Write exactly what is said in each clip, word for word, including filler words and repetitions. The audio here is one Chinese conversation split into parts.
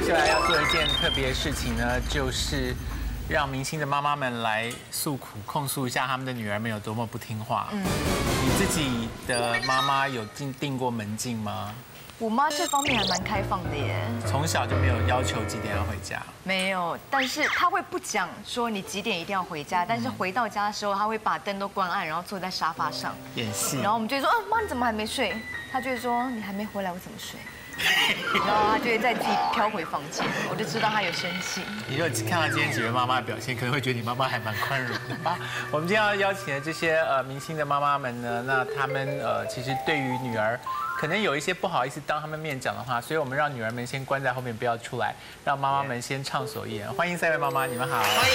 下来要做一件特别的事情呢，就是让明星的妈妈们来诉苦、控诉一下他们的女儿们有多么不听话。嗯，你自己的妈妈有进定过门禁吗？ 我妈这方面还蛮开放的耶， 从小就没有要求几点要回家。 没有，但是她会不讲说你几点一定要回家，但是回到家的时候，她会把灯都关暗，然后坐在沙发上演戏。 然后我们就会说，啊妈，你怎么还没睡？她就会说，你还没回来，我怎么睡？然后她就会再自己飘回房间，我就知道她有生气。 你如果看到今天几位妈妈的表现，可能会觉得你妈妈还蛮宽容的吧。我们今天要邀请的这些呃明星的妈妈们呢，那她们呃其实对于女儿可能有一些不好意思当他们面讲的话，所以我们让女儿们先关在后面不要出来，让妈妈们先畅所欲言。欢迎三位妈妈，你们好。欢迎。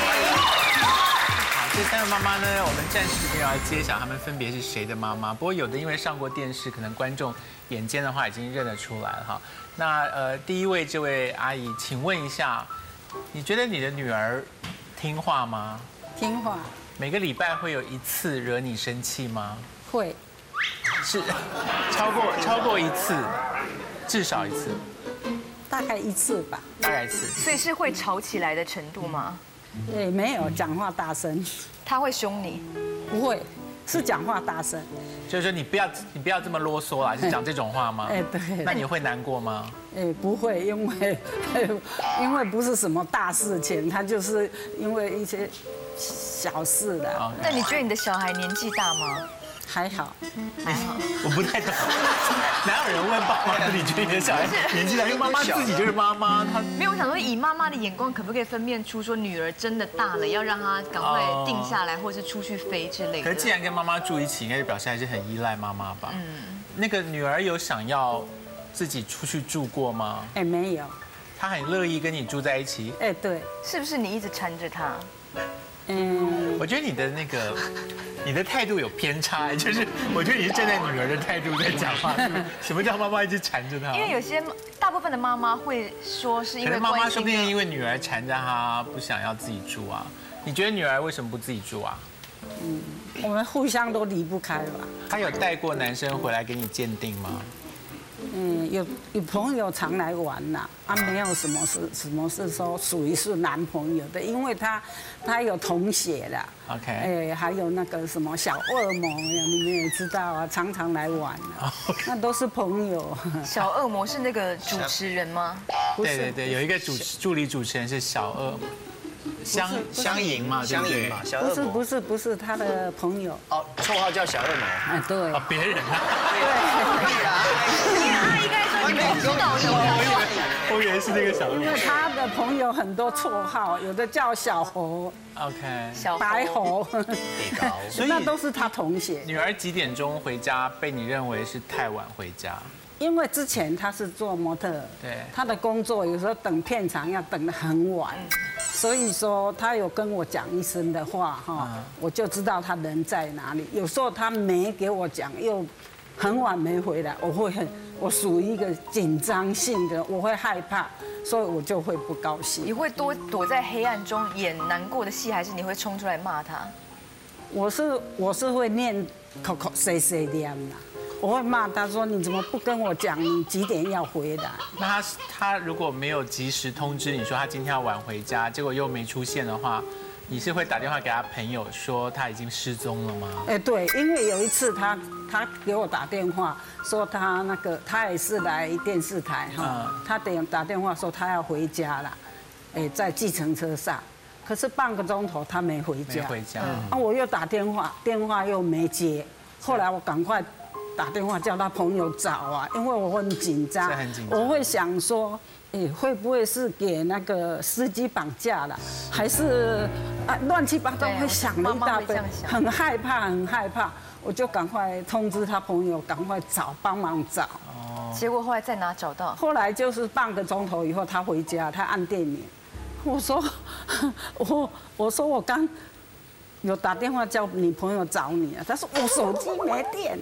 好，这三位妈妈呢，我们暂时没有要揭晓她们分别是谁的妈妈。不过有的因为上过电视，可能观众眼尖的话已经认得出来了哈。那呃，第一位这位阿姨，请问一下，你觉得你的女儿听话吗？ 听话。 每个礼拜会有一次惹你生气吗？ 会。 是超过超过一次，至少一次， 大概一次吧， 大概一次。 所以是会吵起来的程度吗？ 对，没有讲话大声。 他会凶你？ 不会，是讲话大声。 就是说你不要你不要这么啰嗦啦，是讲这种话吗？ 哎，对。 那你会难过吗？ 哎，不会，因为因为不是什么大事情，他就是因为一些小事的。 那你觉得你的小孩年纪大吗？ 还好， 还好， 我不太懂，哪有人问爸妈你觉得你的小孩年纪大？因为妈妈自己就是妈妈，她没有。我想说，以妈妈的眼光，可不可以分辨出说女儿真的大了，要让她赶快定下来，或是出去飞之类的？ 可是既然跟妈妈住一起，应该就表示还是很依赖妈妈吧？嗯。那个女儿有想要自己出去住过吗？ 哎，没有。 她很乐意跟你住在一起？ 哎，对。 是不是你一直缠着她？ 嗯，我觉得你的那个，你的态度有偏差，就是我觉得你是站在女儿的态度在讲话。什么叫妈妈一直缠着她？ 因为有些大部分的妈妈会说是因为妈妈说不定因为女儿缠着她，不想要自己住啊。你觉得女儿为什么不自己住啊？ 嗯，我们互相都离不开吧。 她有带过男生回来给你鉴定吗？ 嗯，有有朋友常来玩呐，啊，没有什么是什么是说属于是男朋友的，因为他他有同学的 ，OK， 哎，还有那个什么小恶魔，你们也知道啊，常常来玩啊，那都是朋友。 小恶魔是那个主持人吗？ 对对对，有一个主助理主持人是小恶魔。相相迎嘛， 相迎嘛，小恶魔。 不是不是不是他的朋友哦，绰号叫小恶魔。 哎，对。 哦，别人啊。 对。 因为阿姨刚才说你不知道的， 我以为是那个小恶魔。 因为他的朋友很多绰号，有的叫小猴 ，OK， 小白猴， 所以那都是他同学。 女儿几点钟回家被你认为是太晚回家？ 因为之前他是做模特， 对， 他的工作有时候等片场要等得很晚，所以说他有跟我讲一声的话哈，我就知道他人在哪里。有时候他没给我讲，又很晚没回来，我会很，我属于一个紧张性的，我会害怕，所以我就会不高兴。 你会多躲在黑暗中演难过的戏，还是你会冲出来骂他？ 我是我是会念口口碎碎念啦。我会骂他说：“你怎么不跟我讲你几点要回来？” 那他他如果没有及时通知你说他今天要晚回家，结果又没出现的话，你是会打电话给他朋友说他已经失踪了吗？ 哎，对，因为有一次他他给我打电话说他那个他也是来电视台哈，他等打电话说他要回家了，哎，在计程车上，可是半个钟头他没回家， 没回家， 啊，我又打电话，电话又没接，后来我赶快打电话叫他朋友找啊，因为我很紧张，我会想说，哎，会不会是给那个司机绑架了，还是啊乱七八糟，会想了一大堆，很害怕，很害怕，我就赶快通知他朋友，赶快找，帮忙找。 哦。结果后来在哪找到？ 后来就是半个钟头以后，他回家，他按电铃，我说，我我说我刚有打电话叫你朋友找你啊，他说我手机没电。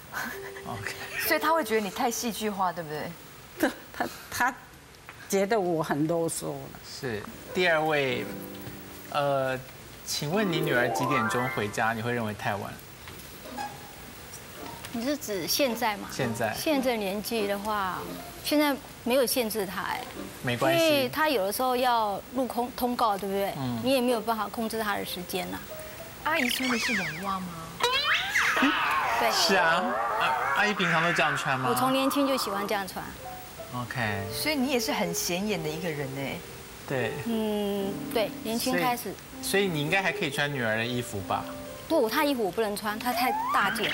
OK， 所以他会觉得你太戏剧化，对不对？ 他他他觉得我很啰嗦了。 是第二位，呃，请问你女儿几点钟回家？你会认为太晚？ 你是指现在吗？ 现在现在年纪的话，现在没有限制他哎， 没关系， 因为他有的时候要录空通告，对不对？嗯，你也没有办法控制他的时间呐。 阿姨穿的是网袜吗？ 对， 是啊，阿阿姨平常都这样穿吗？ 我从年轻就喜欢这样穿。 OK， 所以你也是很显眼的一个人哎。 对， 嗯，对，年轻开始。 所以你应该还可以穿女儿的衣服吧？ 不，她衣服我不能穿，她太大件。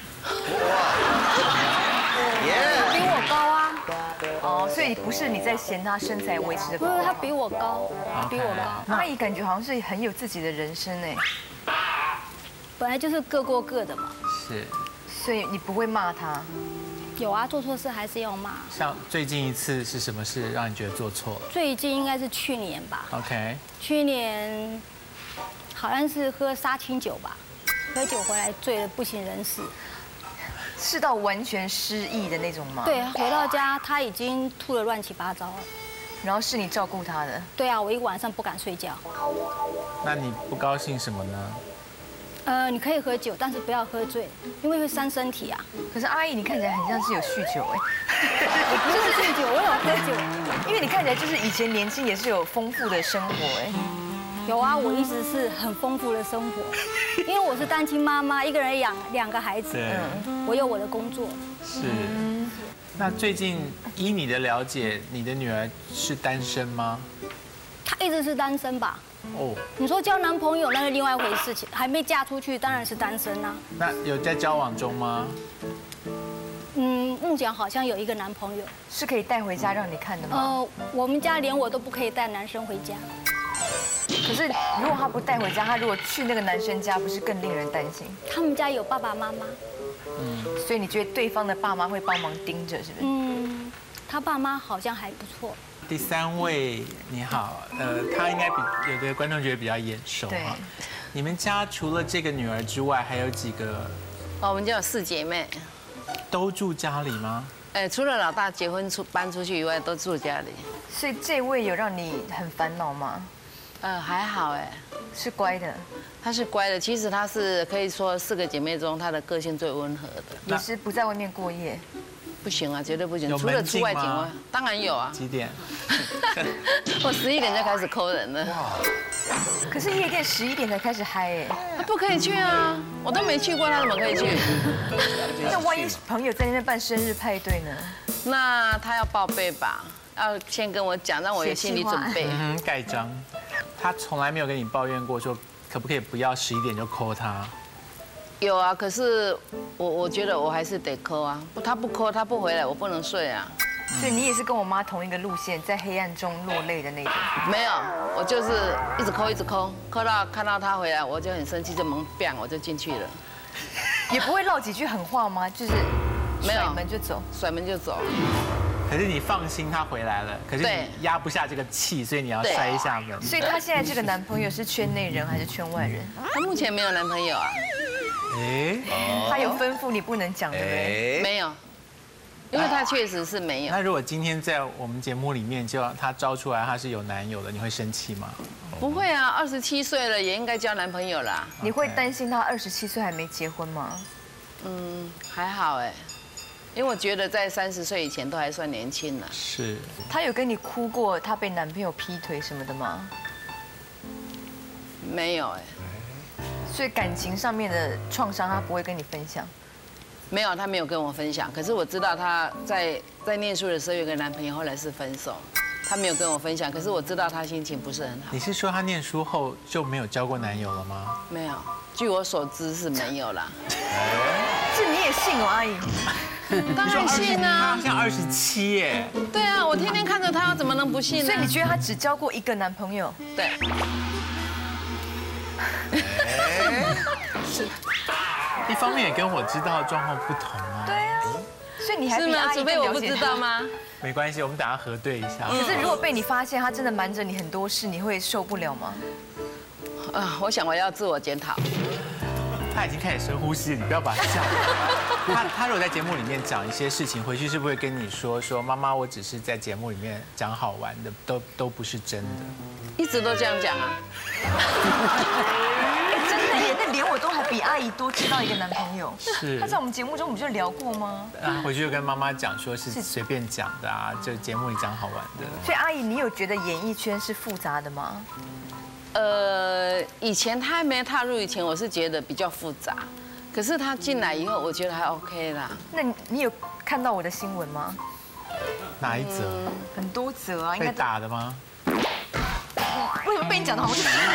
耶， 比我高啊。 哦，所以不是你在嫌她身材维持的不不是，她好。 比我高，她比我高。 阿姨感觉好像是很有自己的人生哎。 本来就是各过各的嘛。 是。 所以你不会骂她？ 有啊，做错事还是要骂。 像最近一次是什么事让你觉得做错了？ 最近应该是去年吧。 OK。 去年好像是喝杀青酒吧，喝酒回来醉得不省人事。 是到完全失忆的那种吗？ 对，回到家他已经吐得乱七八糟了。 然后是你照顾他的？ 对啊，我一个晚上不敢睡觉。 那你不高兴什么呢？ 呃，你可以喝酒，但是不要喝醉，因为会伤身体啊。 可是阿姨，你看起来很像是有酗酒哎。 我不是酗酒，我有喝酒。 因为你看起来就是以前年轻也是有丰富的生活哎。 有啊，我一直是很丰富的生活，因为我是单亲妈妈，一个人养两个孩子，嗯，我有我的工作。 是。那最近依你的了解，你的女儿是单身吗？ 她一直是单身吧。哦。你说交男朋友那是另外一回事情，还没嫁出去，当然是单身啊。 那有在交往中吗？ 嗯，目前好像有一个男朋友， 是可以带回家让你看的吗？ 呃，我们家连我都不可以带男生回家。 可是如果他不带回家，他如果去那个男生家，不是更令人担心？ 他们家有爸爸妈妈， 嗯，所以你觉得对方的爸妈会帮忙盯着，是不是？ 嗯，他爸妈好像还不错。 第三位你好，呃，他应该比有的观众觉得比较眼熟哈。你们家除了这个女儿之外，还有几个？ 哦，我们家有四姐妹。 都住家里吗？ 哎，除了老大结婚出搬出去以外，都住家里。 所以这位有让你很烦恼吗？ 呃，还好哎， 是乖的。 她是乖的，其实她是可以说四个姐妹中，她的个性最温和的。 也是不在外面过夜？ 不行啊，绝对不行。除了出外景外，当然有啊。 几点？ 我十一点就开始抠人了。哇！ 可是夜店十一点才开始嗨哎。 不可以去啊！我都没去过，她怎么可以去？ 那万一朋友在那边办生日派对呢？ 那他要报备吧，要先跟我讲，让我有心理准备。 嗯，盖章。他从来没有跟你抱怨过说可不可以不要十一点就 call 他？ 有啊，可是我我觉得我还是得 call 啊，不他不 call 他不回来，我不能睡啊。 所以你也是跟我妈同一个路线，在黑暗中落泪的那种？ 没有，我就是一直 call 一直 call， call 到看到他回来，我就很生气，就猛 bang 我就进去了。 也不会唠几句狠话吗？就是没有甩门就走， 甩门就走。 可是你放心，他回来了。可是你压不下这个气，所以你要摔一下门。 所以他现在这个男朋友是圈内人还是圈外人？ 他目前没有男朋友啊。 哎， 他有吩咐你不能讲，对不对？ 没有，因为他确实是没有。 那如果今天在我们节目里面就他招出来他是有男友的，你会生气吗？ 不会啊，二十七岁了也应该交男朋友啦。 你会担心他二十七岁还没结婚吗？ 嗯，还好哎。因为我觉得在三十岁以前都还算年轻呢。 是。 她有跟你哭过她被男朋友劈腿什么的吗？ 没有哎。 所以感情上面的创伤她不会跟你分享？ 没有，她没有跟我分享。可是我知道她在在念书的时候有个男朋友，后来是分手。她没有跟我分享，可是我知道她心情不是很好。 你是说她念书后就没有交过男友了吗？ 没有，据我所知是没有啦。 这你也信哦，阿姨？ 当然信啊！ 他好像二十七耶。 对啊，我天天看着他，怎么能不信呢？ 所以你觉得他只交过一个男朋友？ 对。 是。一方面也跟我知道的状况不同啊。 对啊。所以你还是吗？除非我不知道吗？ 没关系，我们等下核对一下。 可是如果被你发现他真的瞒着你很多事，你会受不了吗？ 啊，我想我要自我检讨。 他已经开始深呼吸了，你不要把他吓。他他如果在节目里面讲一些事情，回去是不是会跟你说说妈妈，我只是在节目里面讲好玩的，都都不是真的。 一直都这样讲啊。 真的耶，那为连我都还比阿姨多知道一个男朋友。 是。 他在我们节目中不就聊过吗？ 啊，回去就跟妈妈讲说是随便讲的啊，就节目里讲好玩的。 所以阿姨，你有觉得演艺圈是复杂的吗？ 呃，以前他还没踏入以前，我是觉得比较复杂。可是他进来以后，我觉得还 OK 啦。 那你有看到我的新闻吗？ 哪一则？ 很多则啊，应该被打的吗？ 为什么被你讲的好像是新闻？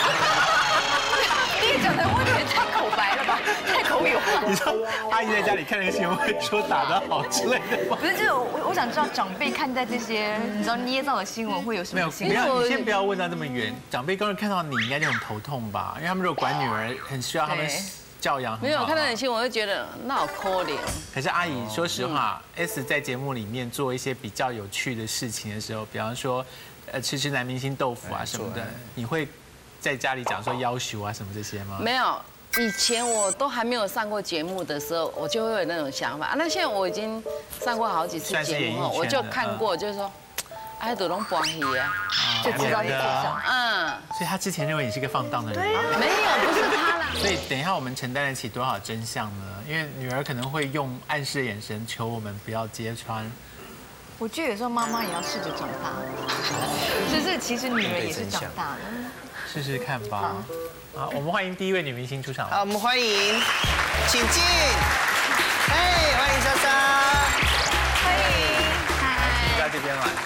你也讲的我有点太口白了吧，太口语化。 你说阿姨在家里看那个新闻会说打得好之类的吗？ 不是，就是我我想知道长辈看待这些你知道捏造的新闻会有什么心没有， 情？ 不要，你先不要问到这么远。长辈刚刚看到你应该就很头痛吧？因为他们如果管女儿，很需要他们教养。 没有看到你新闻，我会觉得那好可怜。 可是阿姨，说实话 ，S 在节目里面做一些比较有趣的事情的时候，比方说，呃，吃吃男明星豆腐啊什么的，你会在家里讲说要求啊什么这些吗？ 没有。以前我都还没有上过节目的时候，我就会有那种想法。那现在我已经上过好几次节目后，我就看过，就是说，哎，都拢搬戏啊， 就知道你走上。 嗯。 所以他之前认为你是个放荡的人。 没有，不是他啦。 所以等一下我们承担得起多少真相呢？因为女儿可能会用暗示的眼神求我们不要揭穿。 我觉得有时候妈妈也要试着长大，就是其实女儿也是长大了。 试试看吧。好，我们欢迎第一位女明星出场。 好，我们欢迎，请进。哎，欢迎莎莎。 欢迎， 嗨，到这边来。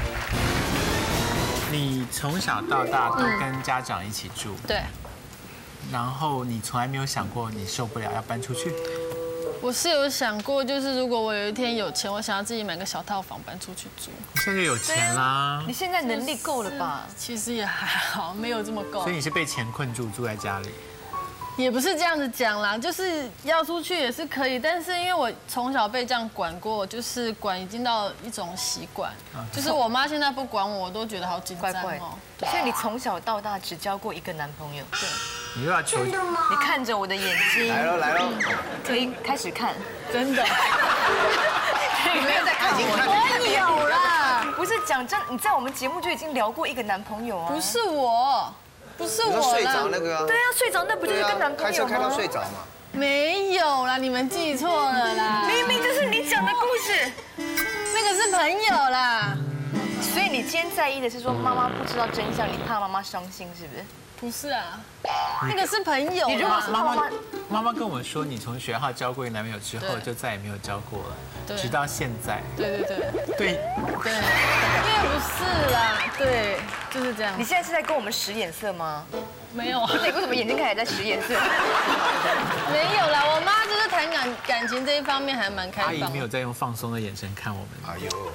你从小到大都跟家长一起住。 对。 然后你从来没有想过你受不了要搬出去？ 我是有想过，就是如果我有一天有钱，我想要自己买个小套房搬出去住。 你现在就有钱啦。 你现在能力够了吧？ 其实也还好，没有这么够。 所以你是被钱困住，住在家里？ 也不是这样子讲啦，就是要出去也是可以，但是因为我从小被这样管过，就是管已经到一种习惯，就是我妈现在不管我，我都觉得好紧张哦。 所以你从小到大只交过一个男朋友？ 对。 你又要求？ 你看着我的眼睛。 来喽来喽。 可以开始看。 真的。 你没有在看我？我有啦。 不是讲真，你在我们节目就已经聊过一个男朋友啊。 不是我。不是我睡着那个。 对啊，睡着那不就是跟男朋友吗？ 开车开到睡着嘛。 没有啦，你们记错了啦。 明明就是你讲的故事。 那个是朋友啦。 所以你今天在意的是说妈妈不知道真相，你怕妈妈伤心是不是？ 不是啊，那个是朋友。 你如果是妈妈， 妈妈跟我说，你从学校交过一个男朋友之后，就再也没有交过了，直到现在。 对对对。 对。 对。因为不是啦，对，就是这样。 你现在是在跟我们使眼色吗？ 没有。 你为什么眼睛看起来在使眼色？ 没有啦，我妈就是谈感感情这一方面还蛮开放。 阿姨没有在用放松的眼神看我们。 哎呦。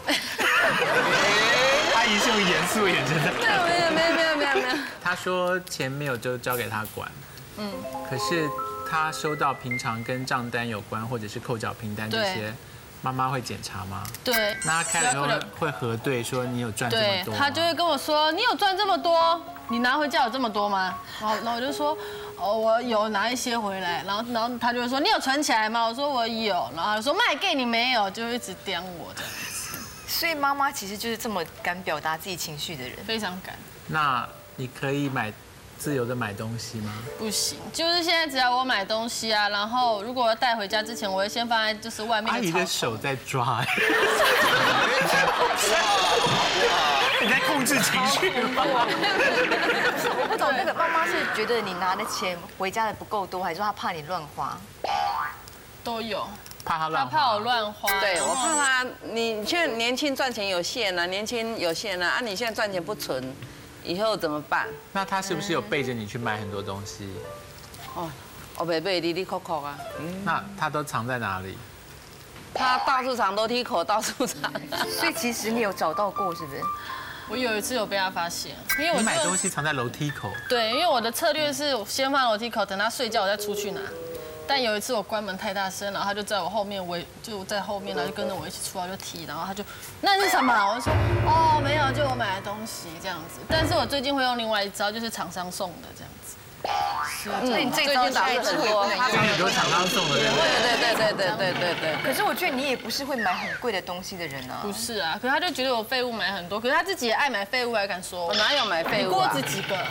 阿姨是用严肃的眼神在看。 没有没有没有没有没有。 她说钱没有就交给她管，嗯，可是她收到平常跟账单有关或者是扣缴凭单这些，妈妈会检查吗？ 对。 那她开了之后会核对说你有赚这么多？ 对，她就会跟我说你有赚这么多，你拿回家有这么多吗？然后然后我就说哦我有拿一些回来，然后然后她就会说你有存起来吗？我说我有，然后她就说卖给你没有，就一直刁我这样子。 所以妈妈其实就是这么敢表达自己情绪的人， 非常敢。 那你可以买自由的买东西吗？ 不行，就是现在只要我买东西啊，然后如果要带回家之前，我会先放在就是外面的。阿姨的手在抓，你在控制情绪吗？ 不是，我不懂那个妈妈是觉得你拿的钱回家的不够多，还是说她怕你乱花？ 都有。 怕他乱， 他怕我乱花。 对，我怕他，你现在年轻赚钱有限啊，年轻有限啊，啊，你现在赚钱不存，以后怎么办？ 那他是不是有背着你去买很多东西？ 哦，我背背哩哩扣扣啊。 那他都藏在哪里？ 他到处藏，楼梯口到处藏。 所以其实你有找到过，是不是？ 我有一次有被他发现，因为我你买东西藏在楼梯口。 对，因为我的策略是先放楼梯口，等他睡觉我再出去拿。但有一次我关门太大声，然后他就在我后面围，就在后面，然后就跟着我一起出来就踢，然后他就那是什么？我就说哦没有，就我买的东西这样子。但是我最近会用另外一招，就是厂商送的这样子。 是，所以你这招打很多， 最近很多厂商送的，对对对对对对对对。 可是我觉得你也不是会买很贵的东西的人啊。 不是啊，可是他就觉得我废物买很多，可是他自己也爱买废物，还敢说我哪有买废物啊？ 过这几个。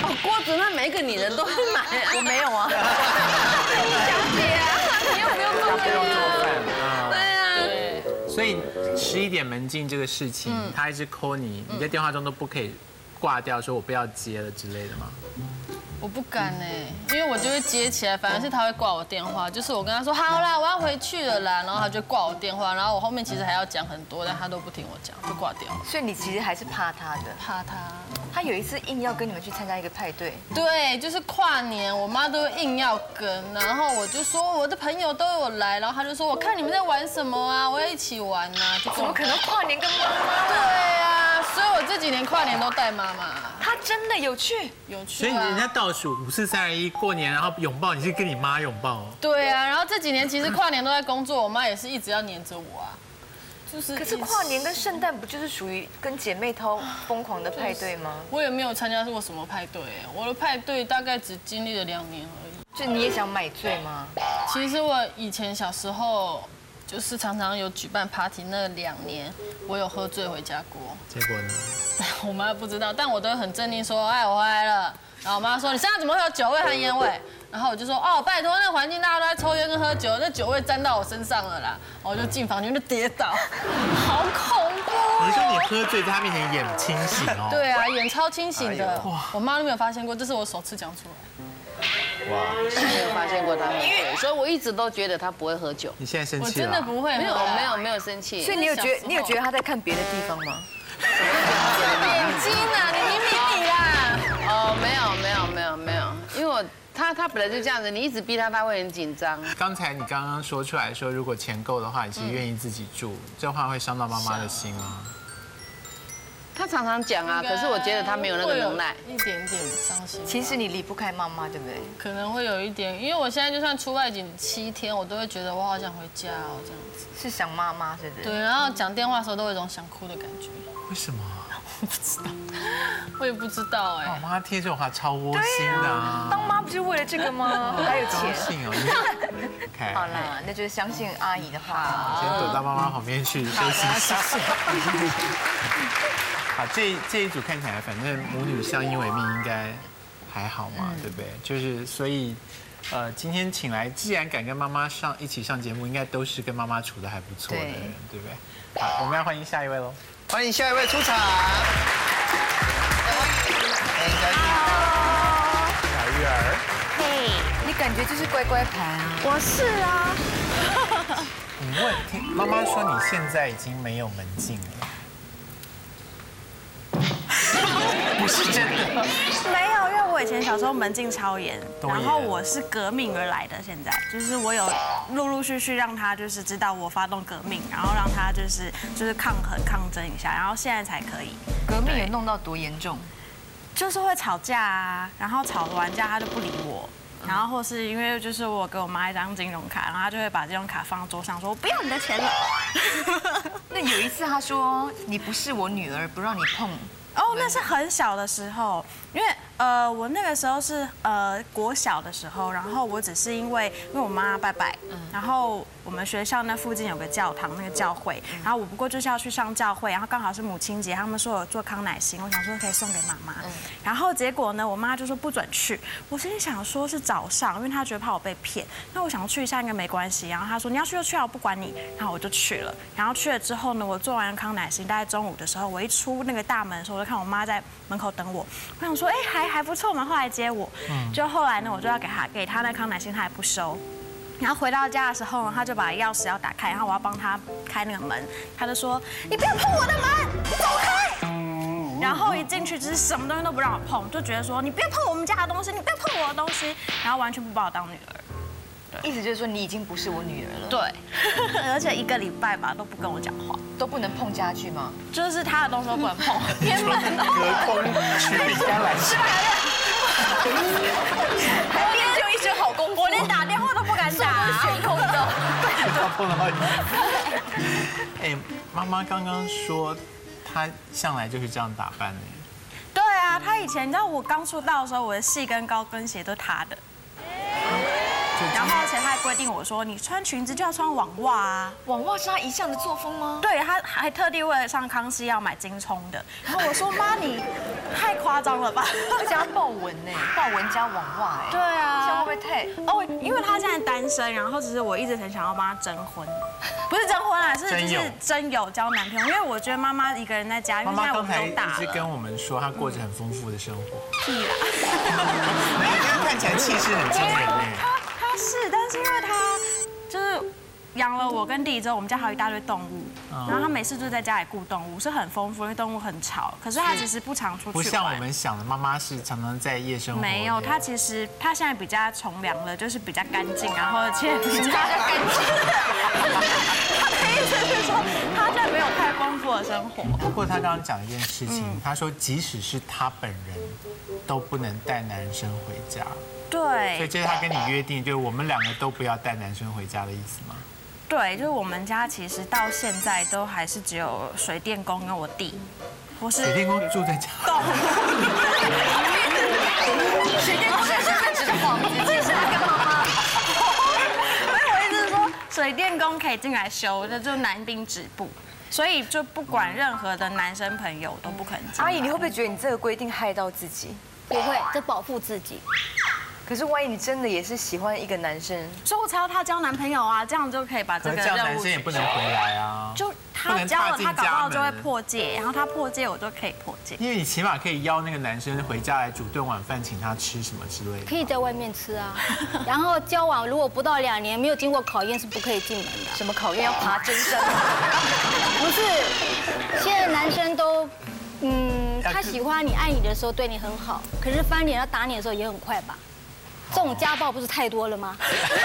锅子那每一个女人都会买啊。 我没有啊。 小姐啊，你又不用做不用做饭啊。对啊。 所以十一点门禁这个事情，他一直 call 你，你在电话中都不可以挂掉，说我不要接了之类的吗？ 我不敢哎，因为我就会接起来，反而是他会挂我电话。就是我跟他说好啦，我要回去了啦，然后他就挂我电话，然后我后面其实还要讲很多，但他都不听我讲，就挂掉。 所以你其实还是怕他的， 怕他。 他有一次硬要跟你们去参加一个派对， 对，就是跨年，我妈都硬要跟，然后我就说我的朋友都有来，然后他就说我看你们在玩什么啊，我要一起玩啊，就怎么可能跨年跟妈妈？ 对啊，所以我这几年跨年都带妈妈。 他真的有去， 有去。 所以人家倒数五四三二一过年，然后拥抱，你是跟你妈拥抱哦？ 对啊，然后这几年其实跨年都在工作，我妈也是一直要黏着我啊。就是， 可是跨年跟圣诞不就是属于跟姐妹淘疯狂的派对吗？ 我也没有参加过什么派对，我的派对大概只经历了两年而已。 就你也想买醉吗？ 其实我以前小时候就是常常有举办 party， 那两年我有喝醉回家过。 结果呢？ 我妈不知道，但我都会很镇定说，哎，我回来了。然后我妈说，你身上怎么会有酒味和烟味？然后我就说，哦，拜托，那个环境大家都在抽烟跟喝酒，那酒味沾到我身上了啦。然后我就进房间就跌倒，好恐怖哦！ 你说你喝醉在她面前演清醒哦？ 对啊，演超清醒的，我妈都没有发现过，这是我首次讲出来。 哇，没有发现过他喝酒，所以我一直都觉得他不会喝酒。 你现在生气了？ 我真的不会， 没有，没有，没有生气。 所以你有觉得你有觉得他在看别的地方吗？ 眼睛啊，你明明你啦。 哦，没有，没有，没有，没有，因为我他他本来就这样子，你一直逼他，他会很紧张。 刚才你刚刚说出来说，如果钱够的话，你其实愿意自己住，这话会伤到妈妈的心吗？ 他常常讲啊，可是我觉得他没有那个能耐， 一点点伤心。 其实你离不开妈妈，对不对？ 可能会有一点，因为我现在就算出外景七天，我都会觉得我好想回家哦，这样子。 是想妈妈，是不是？ 对，然后讲电话的时候都有一种想哭的感觉。 为什么？ 我不知道，我也不知道哎。 我妈贴这种话超窝心的啊！ 当妈不就是为了这个吗？还有钱。 信哦。 好啦，那就是相信阿姨的话。 先躲到妈妈旁边去休息一下。好，这这一组看起来，反正母女相依为命，应该还好嘛，对不对？就是所以，呃，今天请来，既然敢跟妈妈上一起上节目，应该都是跟妈妈处得还不错的人，对不对？好，我们要欢迎下一位喽。 欢迎下一位出场。欢迎小玉。 小玉儿。 嘿，你感觉就是乖乖牌啊？ 我是啊。 你问，听妈妈说你现在已经没有门禁了。不是真的， 没有，因为我以前小时候门禁超严，然后我是革命而来的。现在就是我有陆陆续续让他就是知道我发动革命，然后让他就是就是抗衡抗争一下，然后现在才可以。 革命有弄到多严重？ 就是会吵架啊，然后吵完架他就不理我。然后或是因为就是我给我妈一张金融卡，然后她就会把这张卡放在桌上，说我不要你的钱了。 那有一次她说你不是我女儿，不让你碰。 哦，那是很小的时候，因为呃，我那个时候是呃国小的时候，然后我只是因为因为我妈拜拜，然后我们学校那附近有个教堂，那个教会，然后我不过就是要去上教会，然后刚好是母亲节，他们说有做康乃馨，我想说可以送给妈妈，然后结果呢，我妈就说不准去，我心里想说是早上，因为她觉得怕我被骗，那我想去一下应该没关系，然后她说你要去就去啊，我不管你，然后我就去了，然后去了之后呢，我做完康乃馨，大概中午的时候，我一出那个大门的时候，我就看我妈在门口等我，我想说哎还还不错嘛，后来接我，就后来呢，我就要给她给她那康乃馨，她也不收。然后回到家的时候，他就把钥匙要打开，然后我要帮他开那个门，他就说：“你不要碰我的门，你走开！”然后一进去就是什么东西都不让我碰，就觉得说：“你不要碰我们家的东西，你不要碰我的东西。”然后完全不把我当女儿。 意思就是说你已经不是我女儿了。 对，而且一个礼拜吧都不跟我讲话， 都不能碰家具吗？ 就是他的东西都不能碰，连门都隔空取饼干来吃。 还练就一身好功夫， 我连打电话都不敢打， 悬空的。 他碰到你。哎，妈妈刚刚说她向来就是这样打扮的。 对啊，她以前你知道我刚出道的时候，我的细跟高跟鞋都是她的。 然后而且他还规定我说，你穿裙子就要穿网袜啊。 网袜是他一向的作风吗？ 对，他还特地为了上康熙要买金葱的。然后我说妈，你太夸张了吧？ 而且要豹纹呢，豹纹加网袜哎。 对啊， 这样会不会太？ 哦，因为他现在单身，然后只是我一直很想要帮他征婚，不是征婚啊，是就是真有交男朋友。因为我觉得妈妈一个人在家，因为现在我们都大了。 妈妈刚才一直跟我们说，她过着很丰富的生活。 屁啦！ 每天看起来气势很惊人哎。 他他是，但是因为他就是养了我跟弟弟之后，我们家还有一大堆动物，然后他每次就在家里顾动物，是很丰富，因为动物很吵。可是他其实不常出去玩。 不像我们想的，妈妈是常常在夜生活。 没有，他其实他现在比较从良了，就是比较干净，然后而且比较干净。他的意思是说，他现在没有太丰富的生活。 不过他刚刚讲一件事情，他说即使是他本人都不能带男生回家。 对。 所以这是他跟你约定，就是我们两个都不要带男生回家的意思吗？ 对，就是我们家其实到现在都还是只有水电工跟我弟，我是水电工住在家。 水电工是现指的房子，这是他跟妈妈。 所以我一直说水电工可以进来修，这就男丁止步，所以就不管任何的男生朋友都不可能进来。 阿姨，你会不会觉得你这个规定害到自己？ 不会，这保护自己。 可是万一你真的也是喜欢一个男生， 所以我才要他交男朋友啊，这样就可以把这个任务。 男生也不能回来啊。 就他交了，他搞不好就会破戒，然后他破戒，我就可以破戒。 因为你起码可以邀那个男生回家来煮顿晚饭，请他吃什么之类的。 可以在外面吃啊。然后交往如果不到两年没有经过考验是不可以进门的。 什么考验？要爬真山？ 不是，现在男生都。嗯，他喜欢你、爱你的时候对你很好，可是翻脸要打你的时候也很快吧？这种家暴不是太多了吗？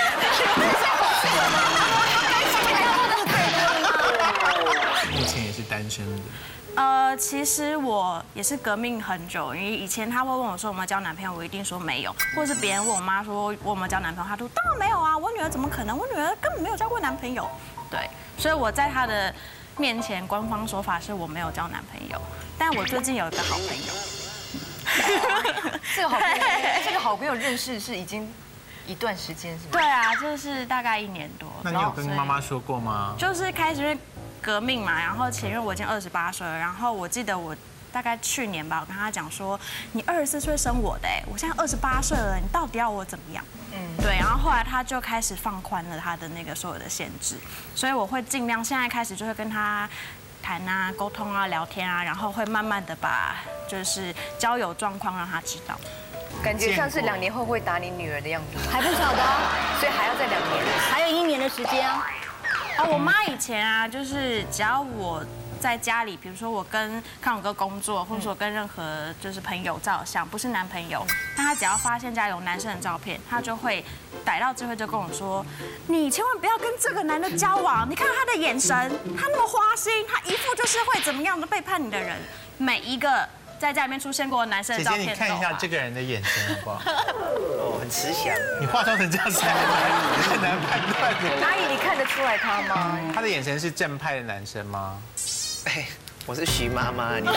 目前也是单身的。 呃，其实我也是革命很久，因为以前他会问我说有没有交男朋友，我一定说没有，或者是别人问我妈说我有没有交男朋友，她说当然没有啊，我女儿怎么可能？我女儿根本没有交过男朋友。对，所以我在她的面前官方说法是我没有交男朋友，但我最近有一个好朋友。 这个好朋友，这个好朋友认识是已经一段时间是吗？ 对啊，就是大概一年多。 那你有跟妈妈说过吗？ 就是开始革命嘛，然后前任我已经二十八岁了，然后我记得我大概去年吧，我跟他讲说，你二十四岁生我的，哎，我现在二十八岁了，你到底要我怎么样？嗯，对，然后后来他就开始放宽了他的那个所有的限制，所以我会尽量现在开始就会跟他谈啊、沟通啊、聊天啊，然后会慢慢的把就是交友状况让他知道。 感觉像是两年后会打你女儿的样子， 还不晓得啊， 所以还要再两年， 还有一年的时间啊。 啊，我妈以前啊，就是只要我在家里，比如说我跟康永哥工作，或者说跟任何就是朋友照相，不是男朋友，但他只要发现家有男生的照片，他就会逮到机会就跟我说，你千万不要跟这个男的交往，你看他的眼神，他那么花心，他一副就是会怎么样的背叛你的人，每一个。在家里面出现过的男生的照片， 姐姐，你看一下这个人的眼神好不好？ 哦，很慈祥。 你化妆成这样子很难很难判断的。 阿姨，你看得出来他吗？ 他的眼神是正派的男生吗？ 哎，我是徐妈妈，你看。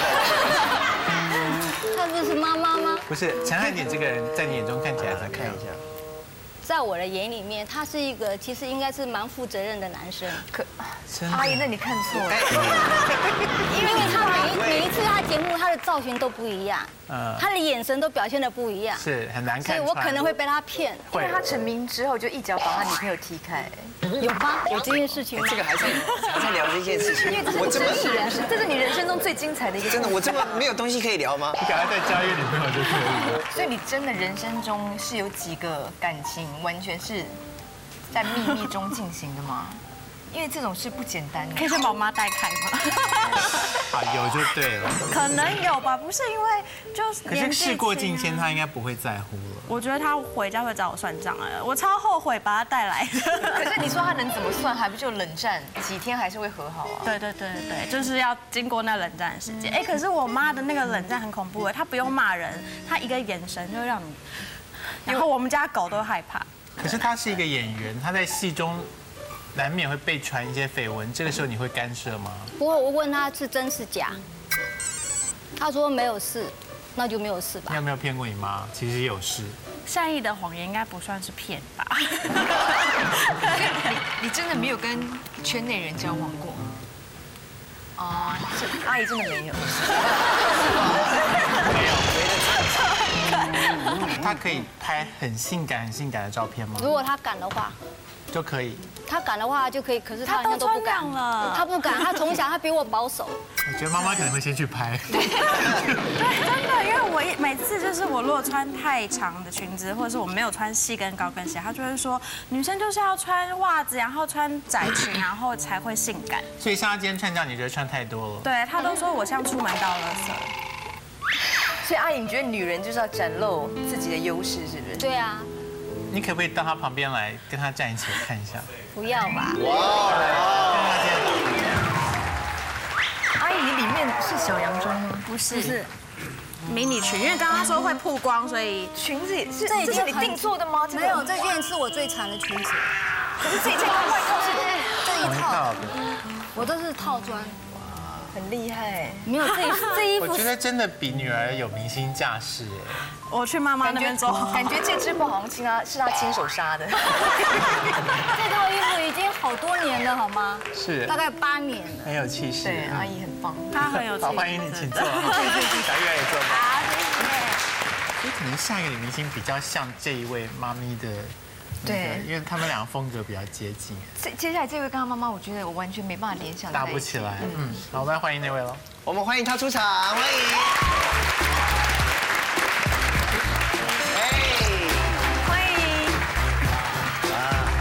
他不是妈妈吗？ 不是，陈汉典这个人在你眼中看起来怎么样？ 看一下。 在我的眼里面，他是一个其实应该是蛮负责任的男生。 可，阿姨，那你看错了， 因为他每一每一次他节目他的造型都不一样，嗯，他的眼神都表现的不一样， 是很难看。 所以我可能会被他骗。 因为他成名之后就一脚把他女朋友踢开。 有吗？有这件事情吗？ 这个还在还在聊这件事情， 因为这是你真实人生，这是你人生中最精彩的一个。 真的，我这么没有东西可以聊吗？ 你赶快再交一个女朋友就可以了。 所以你真的人生中是有几个感情完全是在秘密中进行的吗？因为这种事不简单。 可以先把我妈带开吗？ 啊，有就对了。 可能有吧，不是因为就是。 可是事过境迁，他应该不会在乎了。 我觉得他回家会找我算账哎，我超后悔把他带来的。 可是你说他能怎么算？还不就冷战几天还是会和好啊？ 对对对对，就是要经过那冷战的时间。哎，可是我妈的那个冷战很恐怖哎，她不用骂人，她一个眼神就会让你，然后我们家狗都害怕。 可是他是一个演员，他在戏中。难免会被传一些绯闻，这个时候你会干涉吗？ 不过我问他是真是假，他说没有事，那就没有事吧。 你有没有骗过你妈？其实有事。 善意的谎言应该不算是骗吧？ 你你真的没有跟圈内人交往过？哦，阿姨真的没有。 没有。他可以拍很性感、很性感的照片吗？ 如果他敢的话， 就可以。 他敢的话就可以，可是他好像都不敢了。 他不敢，他从小他比我保守。 我觉得妈妈可能会先去拍。 对，真的，因为我每次就是我如果穿太长的裙子，或者是我没有穿细跟高跟鞋，他就会说女生就是要穿袜子，然后穿窄裙，然后才会性感。 所以像他今天穿这样，你觉得穿太多了？ 对他都说我像出门倒垃圾。 所以阿姨，你觉得女人就是要展露自己的优势，是不是？ 对啊。 你可不可以到他旁边来，跟他站一起看一下？ 不要吧。 哇！ 阿姨，你里面是小洋装吗？ 不是，是迷你裙，因为刚刚说会曝光，所以裙子也是。 这已经是你定做的吗？ 没有，这件是我最长的裙子。 可是这件外套是这一套，我都是套装。 很厉害， 没有这这衣服， 我觉得真的比女儿有明星架势哎。 我去妈妈那边做， 感觉这只布好像是他是他亲手杀的。 这套衣服已经好多年了，好吗？ 是， 大概八年了。 很有气势， 对，阿姨很棒， 她很有气势。 好，欢迎你，请坐。小月也坐。 好，谢谢。 所以可能下一个女明星比较像这一位妈咪的。对，因为他们两个风格比较接近。 接接下来这位跟他妈妈，我觉得我完全没办法联想。 搭不起来。嗯，好，我们来欢迎那位了。 我们欢迎他出场，欢迎。哎， 欢迎。 啊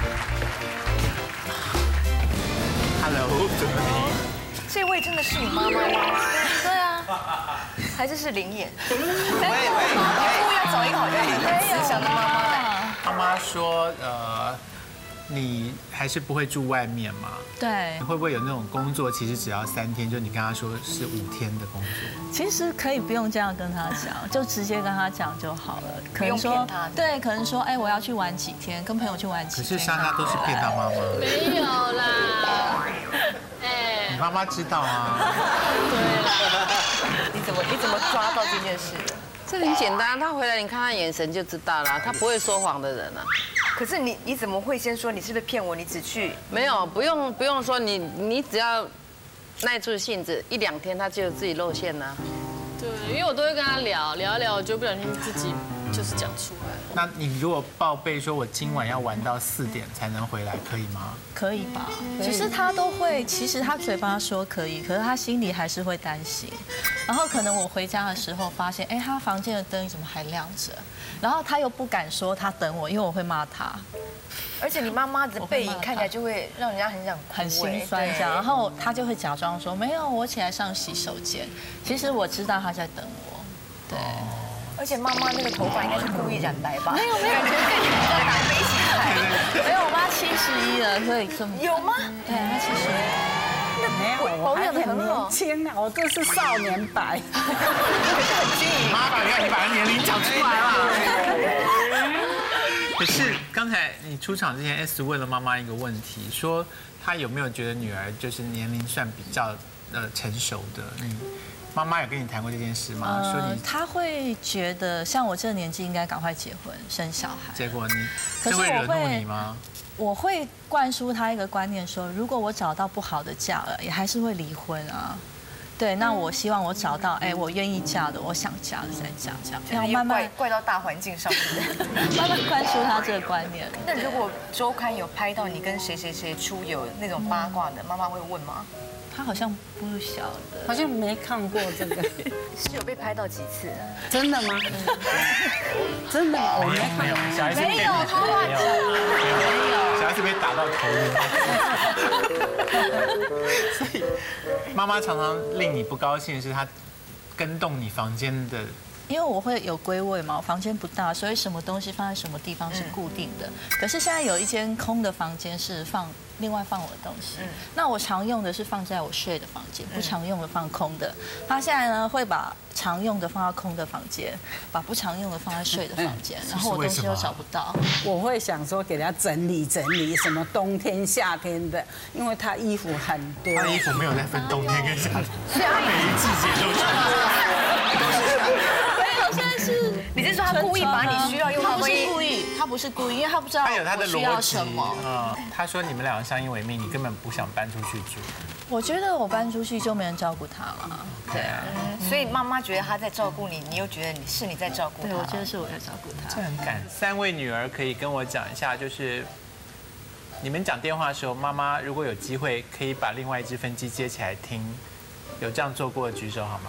，Hello， 真的你。 这位真的是你妈妈吗？对啊。还是是灵眼？ 喂喂， 故意要找一个好像很慈祥的妈妈来。 妈妈说，呃，你还是不会住外面嘛？ 对。 会不会有那种工作，其实只要三天，就你跟他说是五天的工作？ 其实可以不用这样跟他讲，就直接跟他讲就好了。可能说，对，可能说，哎，我要去玩几天，跟朋友去玩几天。 可是莎莎都是骗他妈妈。 没有啦。 哎，你妈妈知道啊。 对啦。 你怎么你怎么抓到这件事的？ 这很简单，他回来你看他眼神就知道了，他不会说谎的人啊。 可是你你怎么会先说你是不是骗我？你只去没有不用不用说你你只要耐住性子一两天他就自己露馅了。 对，因为我都会跟他聊聊一聊，就不小心自己就是讲出来。 那你如果报备说我今晚要玩到四点才能回来，可以吗？ 可以吧？其实他都会，其实他嘴巴说可以，可是他心里还是会担心。然后可能我回家的时候发现，哎，他房间的灯怎么还亮着？然后他又不敢说他等我，因为我会骂他。 而且你妈妈的背影看起来就会让人家很想哭， 很心酸这样。然后他就会假装说没有，我起来上洗手间。其实我知道他在等我。对。 而且妈妈那个头发应该是故意染白吧？ 没有没有， 感觉更比较蓝背起来。 没有，我妈七十一了，所以这么有吗？ 对，她七十一。 没有，我还很年轻呢，我都是少年白。 很均匀。 妈妈，你看你把年龄讲出来了。可是刚才你出场之前 ，S 问了妈妈一个问题，说她有没有觉得女儿就是年龄算比较呃成熟的？嗯。妈妈有跟你谈过这件事吗？说你她会觉得像我这个年纪应该赶快结婚生小孩。 结果你这会惹怒你吗？ 我会灌输她一个观念，说如果我找到不好的嫁了，也还是会离婚啊。对，那我希望我找到哎，我愿意嫁的，我想嫁的再嫁，这样。 然后慢慢怪到大环境上面， 慢慢灌输她这个观念。 那如果周刊有拍到你跟谁谁谁出游那种八卦的，妈妈会问吗？ 他好像不晓得， 好像没看过这个， 是有被拍到几次？ 真的吗？真的，我没没有，小孩子没有，他乱讲， 没有，小孩子被打到头晕。所以妈妈常常令你不高兴的是，她跟动你房间的。 因为我会有归位嘛，我房间不大，所以什么东西放在什么地方是固定的。可是现在有一间空的房间是放另外放我的东西，那我常用的是放在我睡的房间，不常用的放空的。他现在呢会把常用的放到空的房间，把不常用的放在睡的房间，然后我东西都找不到。 我会想说给他整理整理，什么冬天夏天的，因为他衣服很多。 他的衣服没有在分冬天跟夏天，每一季节都穿。 现在是，你是说他故意把你需要用到他不是故意，他不是故意，因为他不知道他有他的我需要逻辑什么。 啊。他说你们两个相依为命，你根本不想搬出去住。 我觉得我搬出去就没人照顾他了。 对啊， 所以妈妈觉得他在照顾你，你又觉得你是你在照顾他。 对，我觉得是我在照顾他。 这很感。三位女儿可以跟我讲一下，就是你们讲电话的时候，妈妈如果有机会可以把另外一只分机接起来听，有这样做过的举手好吗？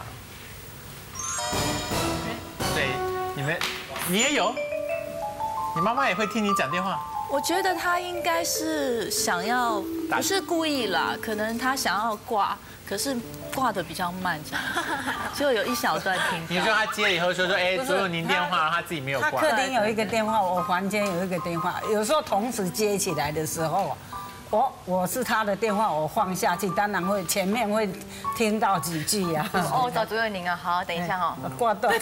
对，你们你也有，你妈妈也会听你讲电话。 我觉得他应该是想要，不是故意啦，可能他想要挂，可是挂的比较慢，这样，就有一小段听到。 你说他接了以后说说，哎，所有您电话，他自己没有挂。 他客厅有一个电话，我房间有一个电话，有时候同时接起来的时候，我我是他的电话，我放下去，当然会前面会听到几句呀。 哦，找左右宁啊，好，等一下哈， 挂断。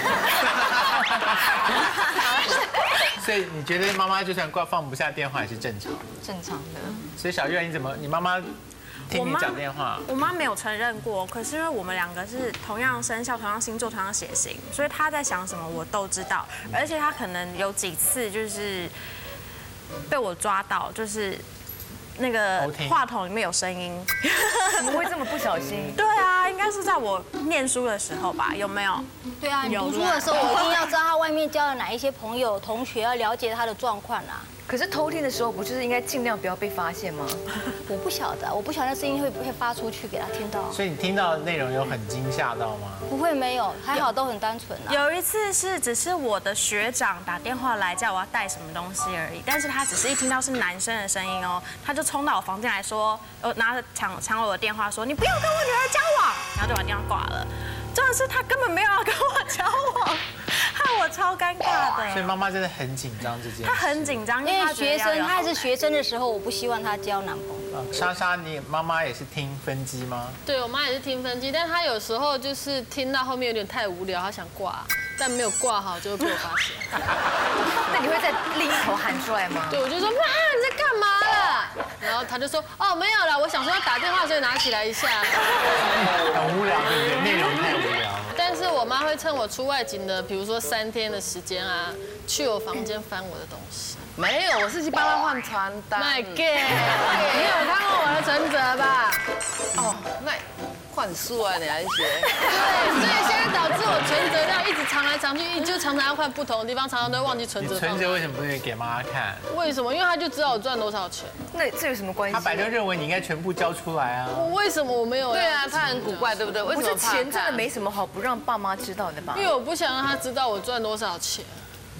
所以你觉得妈妈就算挂放不下电话也是正常的？ 正常的。 所以小月你怎么，你妈妈听你讲电话？ 我妈没有承认过，可是因为我们两个是同样生肖、同样星座、同样血型，所以她在想什么我都知道，而且她可能有几次就是被我抓到，就是那个话筒里面有声音。 怎么会这么不小心？ 对啊，应该是在我念书的时候吧？有没有？ 对啊，你读书的时候，我一定要知道他外面交了哪一些朋友、同学，要了解他的状况啦。 可是偷听的时候，不就是应该尽量不要被发现吗？ 我不晓得，我不晓得声音会不会发出去给他听到。 所以你听到的内容有很惊吓到吗？ 不会，没有，还好都很单纯啊。 有一次是只是我的学长打电话来叫我要带什么东西而已，但是他只是一听到是男生的声音哦，他就冲到我房间来说，呃，拿着抢抢我的电话说你不要跟我女儿交往，然后就把电话挂了。真的是他根本没有要跟我交往，害我超尴尬的。 所以妈妈真的很紧张这件事。 她很紧张， 因为学生，她还是学生的时候，我不希望她交男朋友。 莎莎，你妈妈也是听分机吗？ 对，我妈也是听分机，但她有时候就是听到后面有点太无聊，她想挂，但没有挂好就会被我发现。 那你会在另一头喊出来吗？ 对，我就说妈，你在干嘛啦？然后她就说哦没有啦，我想说要打电话，所以拿起来一下。 很无聊，对不对？内容太无聊了。 但是我妈会趁我出外景的，比如说三天的时间啊，去我房间翻我的东西。 没有，我是去帮她换传单。 My God， 你有看过我的存折吧？ 哦，那换数啊，你还学？ 对，所以现在导致我存折量一直藏来藏去，就常常要换不同的地方，常常都会忘记存折。 你存折为什么不愿意给妈妈看？ 为什么？因为她就知道我赚多少钱。 那这有什么关系？ 她本来就认为你应该全部交出来啊。 我为什么我没有？ 对啊，她很古怪，对不对？为什么不是钱真的没什么好不让爸妈知道的吧？ 因为我不想让她知道我赚多少钱。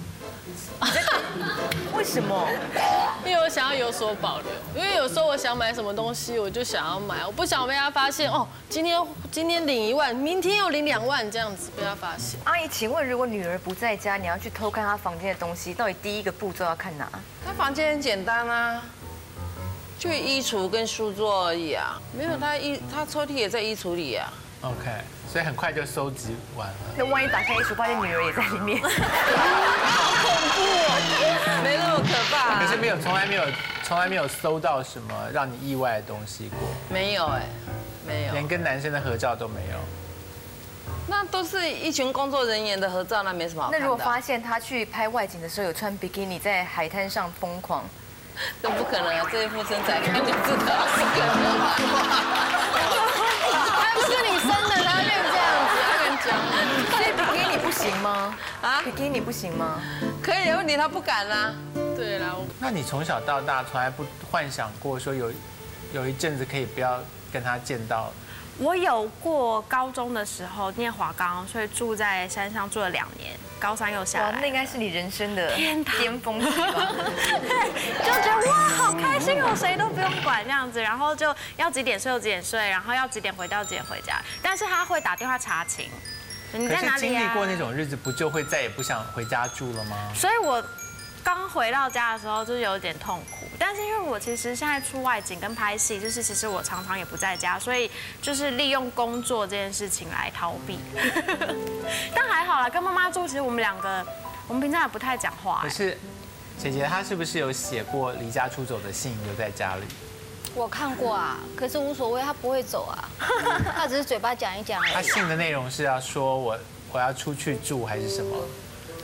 为什么？ 因为我想要有所保留。因为有时候我想买什么东西，我就想要买，我不想被他发现哦。今天今天领一万，明天又领两万，这样子被他发现。 阿姨，请问如果女儿不在家，你要去偷看她房间的东西，到底第一个步骤要看哪？ 她房间很简单啊，就衣橱跟书桌而已啊。没有，她衣她抽屉也在衣橱里啊。 OK， 所以很快就收集完了。 那万一打开衣橱，发现女儿也在里面， 好恐怖哦！没那么可怕。 可是没有，从来没有，从来没有搜到什么让你意外的东西过。 没有哎，没有， 连跟男生的合照都没有。 那都是一群工作人员的合照，那没什么好看的。 那如果发现他去拍外景的时候有穿比基尼在海滩上疯狂， 这不可能啊！这一副身材看就知道不可能吧？ 还不是你生的，才会变这样子，要跟你讲。 所以比基尼不行吗？ 啊， 比基尼不行吗？ 可以，问题他不敢啦。 对啦， 那你从小到大从来不幻想过说有有一阵子可以不要跟他见到？ 我有过高中的时候念华冈，所以住在山上住了两年，高三又下来。 哇，那应该是你人生的天巅峰期吧？ 对，就觉得哇，好开心哦，谁都不用管这样子，然后就要几点睡就几点睡，然后要几点回到几点回家。但是他会打电话查寝，你在哪里啊？ 可是经历过那种日子，不就会再也不想回家住了吗？ 所以我刚回到家的时候就是有点痛苦。但是因为我其实现在出外景跟拍戏，就是其实我常常也不在家，所以就是利用工作这件事情来逃避。但还好啦，跟妈妈住，其实我们两个，我们平常也不太讲话。 可是，姐姐她是不是有写过离家出走的信留在家里？ 我看过啊，可是无所谓，她不会走啊，她只是嘴巴讲一讲而已。 她信的内容是要说我我要出去住还是什么？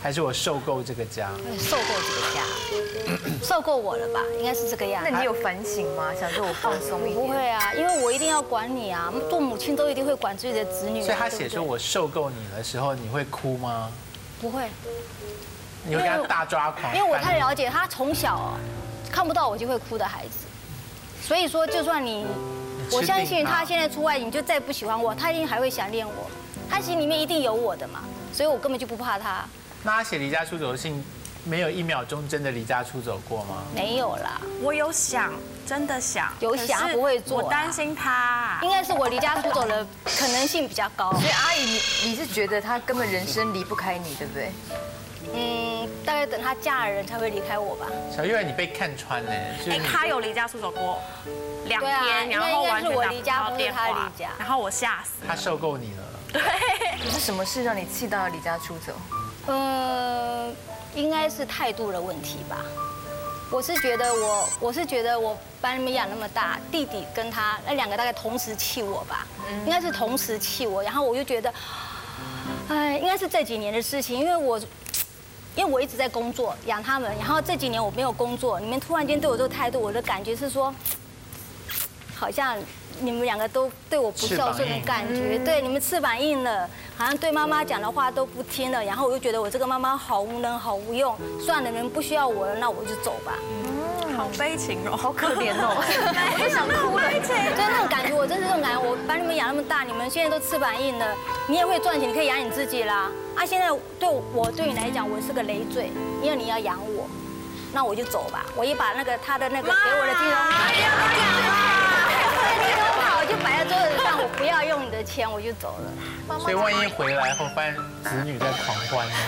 还是我受够这个家？ 受够这个家，受够我了吧？应该是这个样子。 那你有反省吗？想说我放松一点？ 不会啊，因为我一定要管你啊，做母亲都一定会管自己的子女。 所以他写说我受够你的时候，你会哭吗？ 不会。 你会跟他大抓狂？ 因为我太了解他，从小看不到我就会哭的孩子，所以说就算你。我相信他现在出外，你就再不喜欢我，他一定还会想念我，他心里面一定有我的嘛，所以我根本就不怕他。 那他写离家出走的信，没有一秒钟真的离家出走过吗？ 没有啦， 我有想，真的想， 有想不会做。 我担心他， 应该是我离家出走的可能性比较高。 所以阿姨，你你是觉得他根本人生离不开你，对不对？ 嗯，大概等他嫁人才会离开我吧。 小月，你被看穿了， 哎，他有离家出走过。两天，然后完全打不到电话，然后我吓死。 他受够你了。 对。 是什么事让你气到要离家出走？ 呃，应该是态度的问题吧。我是觉得我，我是觉得我把你们养那么大，弟弟跟他那两个大概同时气我吧，应该是同时气我，然后我就觉得，哎，应该是这几年的事情，因为我。因为我一直在工作养他们，然后这几年我没有工作，你们突然间对我这个态度，我的感觉是说，好像你们两个都对我不孝顺的感觉，对你们翅膀硬了，好像对妈妈讲的话都不听了，然后我就觉得我这个妈妈好无能，好无用，算了，你们不需要我了，那我就走吧。 好悲情哦， 好可怜哦，我都想哭了。 就是那种感觉，我真是这种感觉。我把你们养那么大，你们现在都翅膀硬了，你也会赚钱，你可以养你自己啦。啊，现在对我对你来讲，我是个累赘，因为你要养我，那我就走吧。我一把那个他的那个给我的金融卡，金融卡我就摆在桌子上，我不要用你的钱，我就走了。 所以万一回来后发现子女在狂欢呢？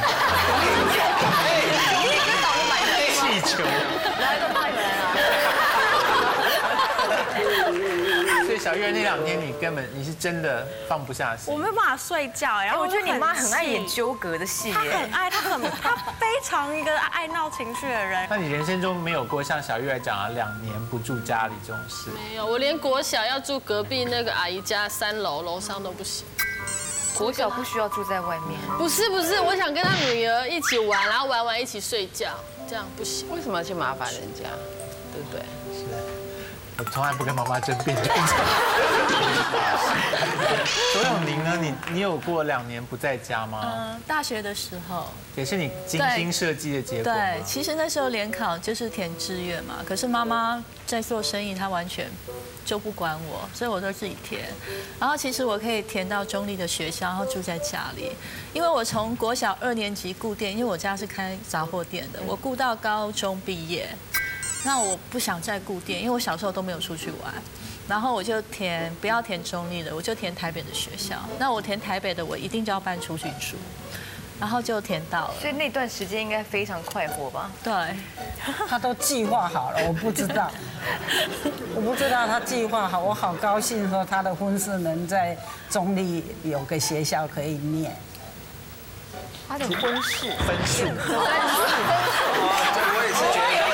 气球， 来个派回来了。 所以小月那两天你根本你是真的放不下心， 我没有办法睡觉，然后我觉得你妈很爱演纠葛的戏， 她很爱，她很她非常一个爱闹情绪的人。 那你人生中没有过像小月来讲啊，两年不住家里这种事？ 没有，我连国小要住隔壁那个阿姨家三楼，楼上都不行。 国小不需要住在外面。 不是不是，我想跟她女儿一起玩，然后玩完一起睡觉，这样不行。 为什么要去麻烦人家？对不对？ 是。我从来不跟妈妈争辩这种。左永宁呢？你你有过两年不在家吗？ 嗯，大学的时候也是你精心设计的结果。 对，其实那时候联考就是填志愿嘛，可是妈妈在做生意，她完全就不管我，所以我都自己填。然后其实我可以填到中立的学校，然后住在家里，因为我从国小二年级顾店，因为我家是开杂货店的，我顾到高中毕业。那我不想再顾店，因为我小时候都没有出去玩，然后我就填不要填中立的，我就填台北的学校。那我填台北的，我一定就要搬出去住，然后就填到了。 所以那段时间应该非常快活吧？ 对， 他都计划好了，我不知道，我不知道他计划好，我好高兴说他的婚事能在中立有个学校可以念。 他的婚事分数，分数， 我也是觉得。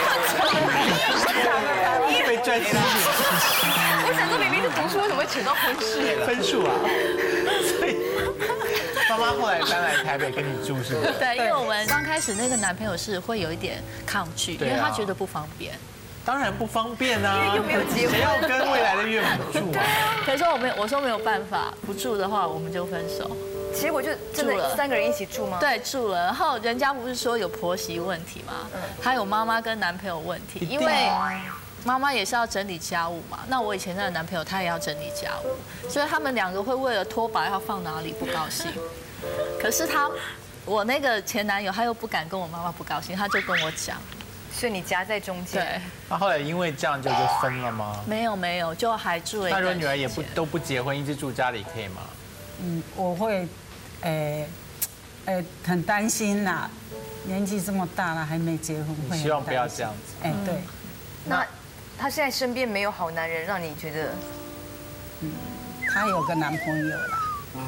被专心我想说，明明是读书，为什么会扯到婚事？ 分数啊！所以妈妈后来搬来台北跟你住，是不是？ 对，因为我们刚开始那个男朋友是会有一点抗拒，因为他觉得不方便。 当然不方便啊， 因为又没有结婚， 谁要跟未来的岳母住啊？ 可是我没有，我说没有办法，不住的话我们就分手。 结果就真的三个人一起住吗？ 对，住了。然后人家不是说有婆媳问题吗？还有妈妈跟男朋友问题，因为妈妈也是要整理家务嘛。那我以前那个男朋友他也要整理家务，所以他们两个会为了拖把要放哪里不高兴。可是他，我那个前男友他又不敢跟我妈妈不高兴，他就跟我讲。 所以你夹在中间。 对。 那后来因为这样就就分了吗？ 没有没有，就还住了一段时间。 那如果女儿也不都不结婚，一直住家里可以吗？ 嗯，我会，诶，诶，很担心啦，年纪这么大了还没结婚，会希望不要这样子。 哎，对。 那他现在身边没有好男人，让你觉得？ 嗯，他有个男朋友啦。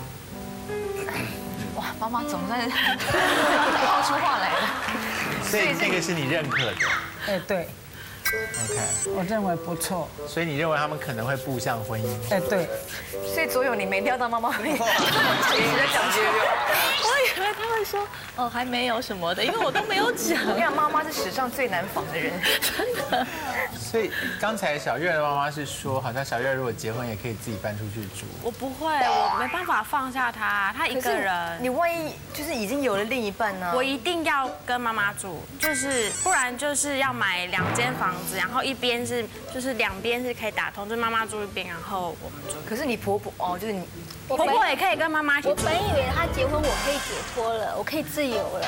哇，妈妈总算抛出话来了。 所以这个是你认可的。 哎，对。 OK， 我认为不错。 所以你认为他们可能会步向婚姻？ 哎，对。 所以左右你没料到妈妈会，你在讲这个。 我以为他会说哦还没有什么的，因为我都没有讲。 我跟你讲，妈妈是史上最难防的人， 真的。 所以刚才小月的妈妈是说，好像小月如果结婚也可以自己搬出去住。 我不会，我没办法放下他，他一个人。 你万一就是已经有了另一半呢？ 我一定要跟妈妈住，就是不然就是要买两间房子，然后一边是就是两边是可以打通，就是妈妈住一边，然后我们住。 可是你婆婆哦，就是你婆婆也可以跟妈妈一起住。 我本以为他结婚我可以解脱了，我可以自由了。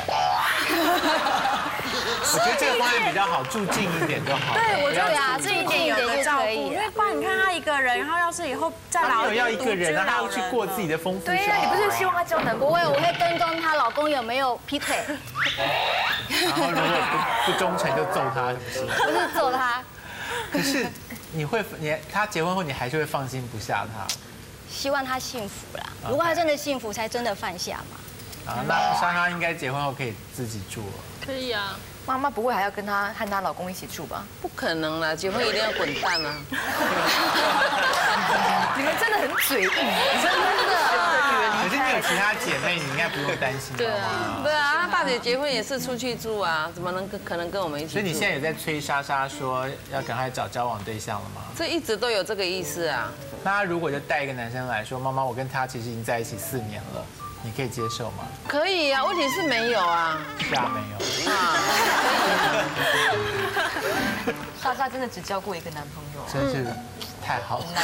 我觉得这个方案比较好，住近一点就好。 对，我觉得啊， 近一点有人照顾，因为不然你看他一个人，然后要是以后再老， 没有要一个人，他要去过自己的丰富生活。 对呀，你不是希望他交男朋友？ 不会，我会跟踪她老公有没有劈腿。 然后如果不不忠诚就揍他，是不是？ 不是揍他。 可是你会你他结婚后你还是会放心不下他？ 希望他幸福啦。如果他真的幸福，才真的放下嘛。 啊，那莎莎应该结婚后可以自己住了。 可以啊。 妈妈不会还要跟她和她老公一起住吧？ 不可能啦，结婚一定要滚蛋啊！ 你们真的很嘴硬，真的。 可是你有其他姐妹，你应该不用担心。 对啊，对啊，大姐结婚也是出去住啊，怎么能可能跟我们一起住？ 所以你现在有在催莎莎说要赶快找交往对象了吗？ 这一直都有这个意思啊。 那如果就带一个男生来说，妈妈，我跟他其实已经在一起四年了。你可以接受吗？ 可以啊，问题是没有啊。 是啊，没有。啊。 莎莎真的只交过一个男朋友， 真是太好了。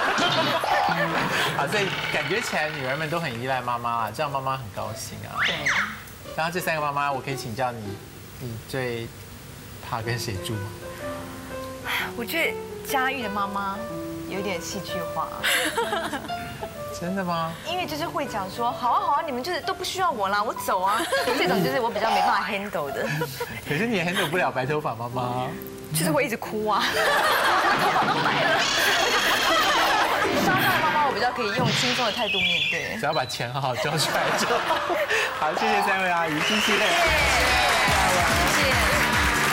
好，所以感觉起来女儿们都很依赖妈妈啊，这样妈妈很高兴啊。 对。 然后这三个妈妈，我可以请教你，你最怕跟谁住吗？ 我觉得佳玉的妈妈有点戏剧化。 真的吗？ 因为就是会讲说，好啊好啊，你们就是都不需要我啦，我走啊。这种就是我比较没办法 handle 的。 可是你也 handle 不了白头发妈妈。 就是会一直哭啊，头发都白了。莎莎的妈妈我比较可以用轻松的态度面对， 只要把钱好好交出来就好。好，谢谢三位阿姨，谢谢。谢谢。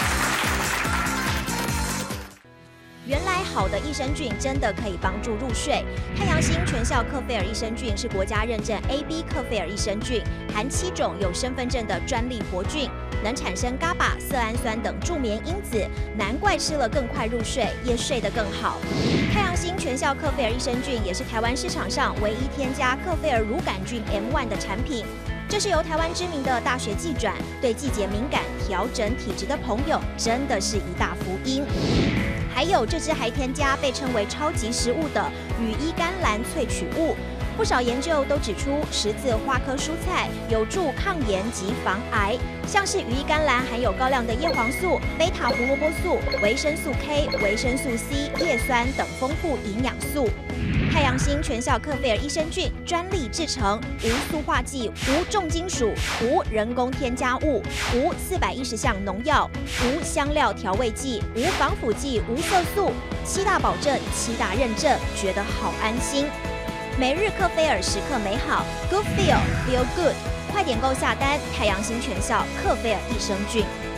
原来好的益生菌真的可以帮助入睡。太阳星全效克菲尔益生菌是国家认证 A B 克菲尔益生菌，含七种有身份证的专利活菌，能产生 G A B A、色氨酸等助眠因子，难怪吃了更快入睡，也睡得更好。太阳星全效克菲尔益生菌也是台湾市场上唯一添加克菲尔乳杆菌 M 一 的产品。这是由台湾知名的大学季转，对季节敏感、调整体质的朋友，真的是一大福音。还有这支还添加被称为超级食物的羽衣甘蓝萃取物，不少研究都指出十字花科蔬菜有助抗炎及防癌，像是羽衣甘蓝含有高量的叶黄素、贝塔胡萝卜素、维生素 K、维生素 C、叶酸等丰富营养素。太阳星全效克菲尔益生菌专利制成，无塑化剂、无重金属、无人工添加物、无四百一十项农药、无香料调味剂、无防腐剂、无色素，七大保证、七大认证，觉得好安心。每日克菲尔时刻美好 ，Good Feel Feel Good， 快点购下单！太阳星全效克菲尔益生菌。